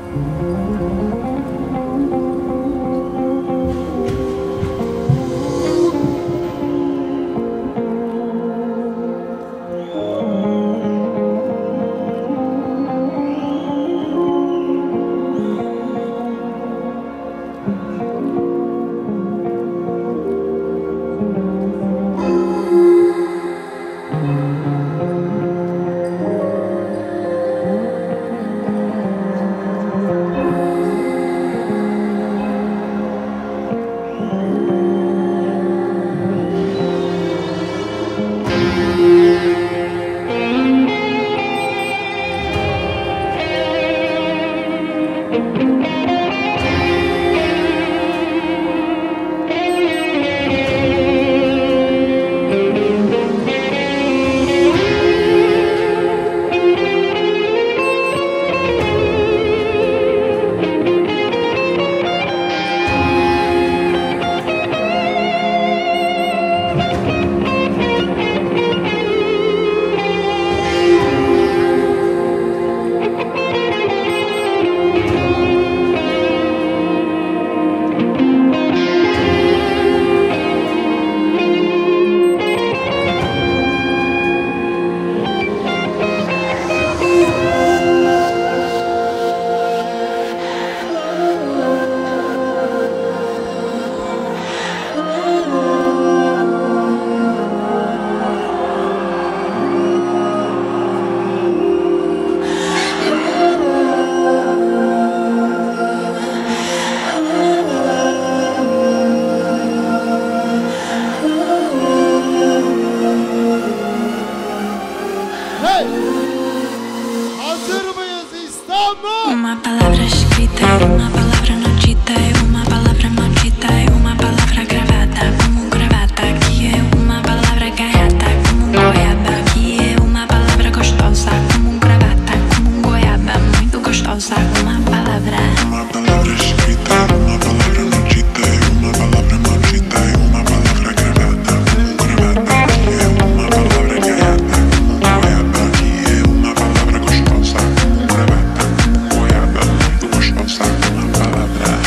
Uma palavra escrita e uma palavra não dita, é uma palavra maldita, é uma palavra gravada como gravata, que é uma palavra gaiata como goiaba, que é uma palavra gostosa como gravata, como goiaba, muito gostosa, uma palavra. Uma palavra escrita, uma palavra não dita, é uma palavra maldita, é uma palavra gravada como gravata, que é uma palavra gaiata como goiaba, que é uma palavra gostosa como gravata, como goiaba, muito gostosa, uma palavra.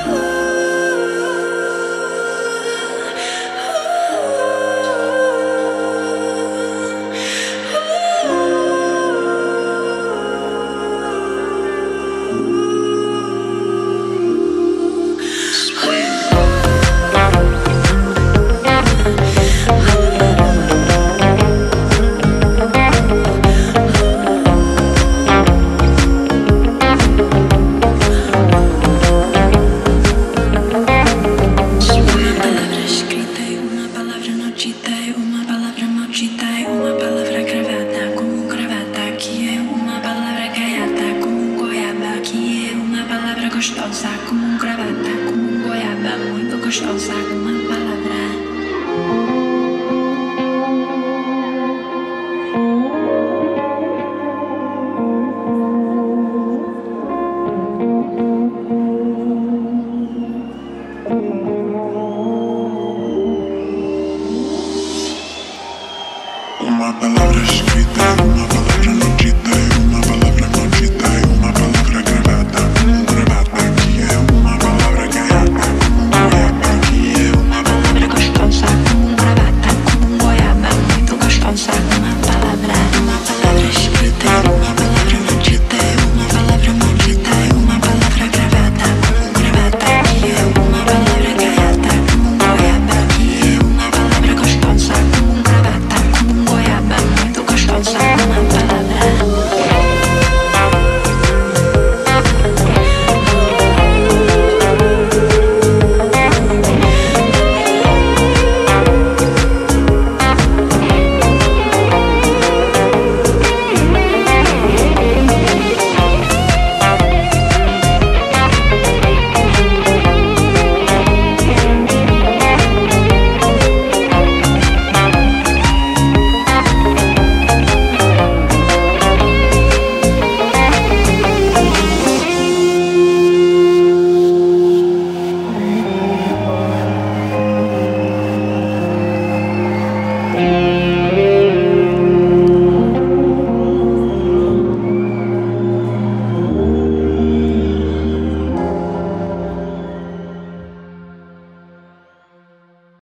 É uma palavra maldita, é uma palavra gravada como gravata, que é uma palavra gaiata como goiaba, que é uma palavra gostosa como gravata, como goiaba, muito gostosa, uma palavra.